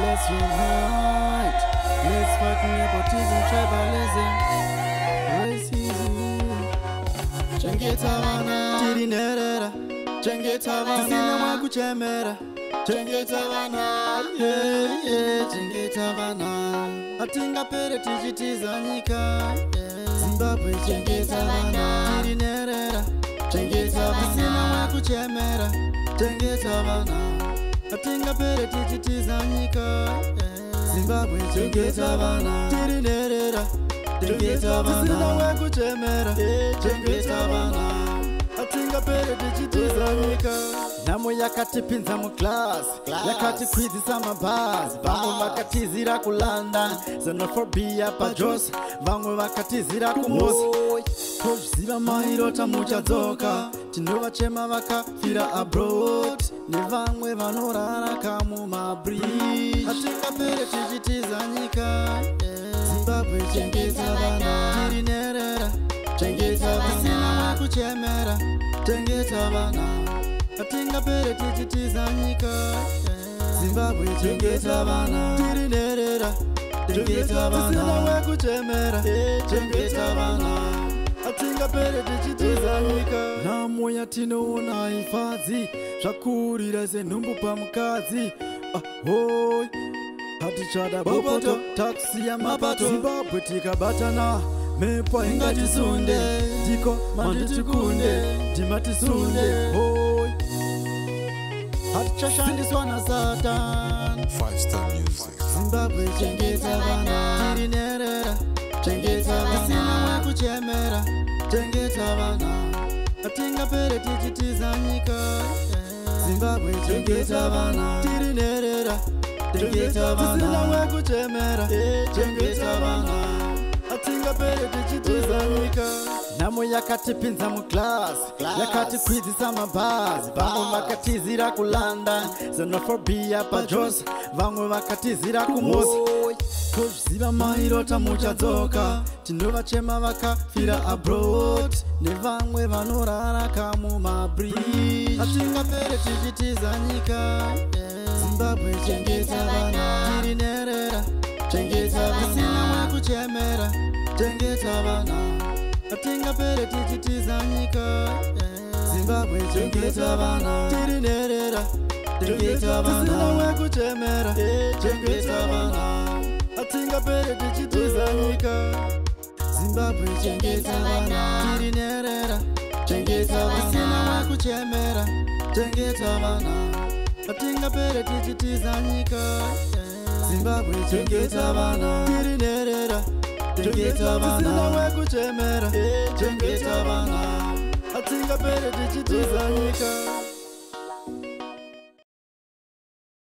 let's unite. Let's fight nepotism, tribalism, racism. Chengeta vana, tirinerera. Chengeta vana, tisina mwakuchemera. Chengeta vana, chengeta vana. Atingapere tichitiza nyika, Zimbabwe chengeta vana, tirinerera. Chengeta vana, tisina mwakuchemera. Chengeta vana, atingapere tichitiza nyika, Zimbabwe chengeta vana, tirinerera. Chengeta vana, tisina mwakuchemera. Chengeta vana, atingapere tichitiza nyika. Namo yakatipinza mu class, yakatikwizisa mabhazi. Vamwe vakatizira ku London, xenophobia pajos. Vamwe vakatizira ku Mosi. Tozviziva mairota muchadzoka, tinovachema vakafira abroad. Nevamwe vanorara kamu mabridge. Atingapere tichitiza nyika, Zimbabwe chengeta vana, tirinerera. Chengeta vana, tisina mwakuchemera. Chengeta vana, atingapere tichitiza nyika, Zimbabwe chengeta vana, tirinerera. Chengeta vana, tisina mwakuchemera. Chengeta vana, atingapere tichitiza nyika. Namo yatinoona hifadzi, zvakurira senhumbu pamukadzi. Ahoy, hatichada bopoto, taxi ya mapato. Zimbabwe tikabatana, mepo ingatisunde. Tiko manditikunde, timatisunde. Hoy, hatichashandiswa na Satan. 5-star music. Zimbabwe chengeta vana, tirinerera. Chengeta vana, tisina mwakuchemera. Chengeta vana, atingapere tichitiza nyika, Zimbabwe chengeta vana, tirinerera. Chengeta vana, tisina mwakuchemera. Chengeta vana, atingapere tichitiza nyika. Namo yakatipinza mu class, yakatikwizisa mabhazi. Vamwe vakatizira ku London, xenophobia pajos. Vamwe vakatizira ku Mosi. Tozviziva mairota muchadzoka, tinovachema vakafira abroad. Nevamwe vanorara kamu mabridge. Atingapere tichitiza nyika, Zimbabwe chengeta vana, tirinerera. Chengeta vana, tisina mwakuchemera. Chengeta vana, atingapere tichitiza nyika, Zimbabwe chengeta vana, tirinerera. Chengeta vana, tisina mwakuchemera. Chengeta vana, atingapere tichitiza nyika, Zimbabwe chengeta vana, tirinerera. Chengeta vana, tisina mwakuchemera. Chengeta vana, atingapere tichitiza nyika, Zimbabwe chengeta vana, tirinerera. Chengeta vana, tisina mwakuchemera. Chengeta vana, atingapere tichitiza nyika.